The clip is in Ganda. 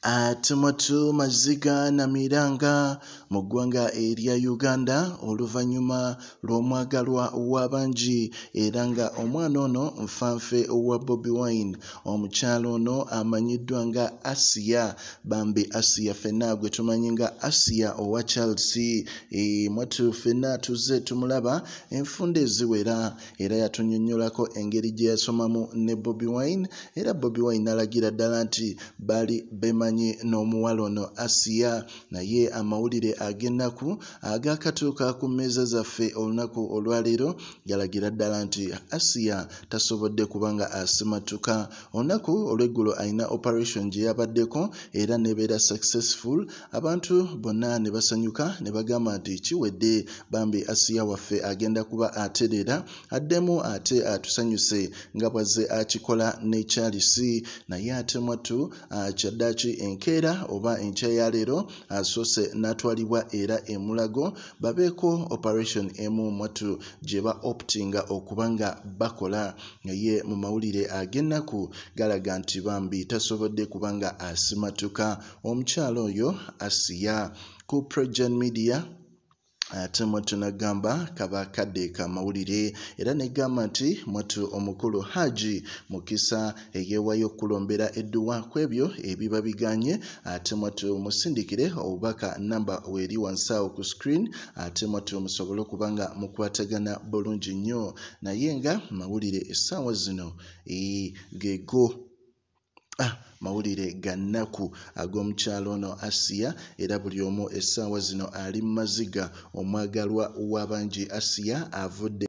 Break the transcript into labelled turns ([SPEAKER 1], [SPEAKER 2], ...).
[SPEAKER 1] Tumatu maziga na miranga mu ggwanga erya Uganda oluvannyuma lw'omwagalwa w'abangi era nga omwana ono nfanfe wa Bobi Wine. Omukyala ono amanyiddwa nga Asia Bambi Asia, ffenna gwe tumanyi nga Asia owa Charles. Mwatu ffenna tuzze tumulaba enfunda eziwera era yatunnyonnyolako engeri gye yasomamu ne Bobi Wine, era Bobi Wine alagira ddala nti bali bemanyi n'omuwala ono Asia. Naye amawulire ag'ennaku agaakatuuka ku mmeeza zaffe olunaku olwaleero galagira ddala nti Asia tasobodde kubanga asimatuka. Olunaku olw'eggulo alina operation gye yabaddeko era nebeera successful. Abantu bonna ne basanyuka ne bagamba nti kiwedde, Bambi Asia waffe agenda kuba atereera addemu ate atusanyuse nga bwazze akikola ne Charles. Naye ate mwattu kyaddaaki enkeera oba enkya ya leero asoose n'atwalibwa era e Mulago babeeko operation emu mwattu gye ba optinga okuba nga bakola. Naye mu mawulire ag'ennaku galaga nti Bambi tasobodde kuba nga asimatuka. Omukyala oyo Asia ku PROJOURN Media ate mwattu nagamba kaba kadde ka mawulire era negamba nti mwattu omukulu Haji Mukisa eyeewayo okulombera edduwa ku ebyo ebiba biganye. Ate mwattu musindikire obubaka namba weeri wansi awo ku screen, ate mwattu musobole okuba nga mukwatagana bulungi nnyo. Naye nga mawulire essaawa zino geego mawulire gannaku ag'omukyalo ono Asia, era buli omu essaawa zino ali mu maziga. Omwagalwa w'abangi Asia avudde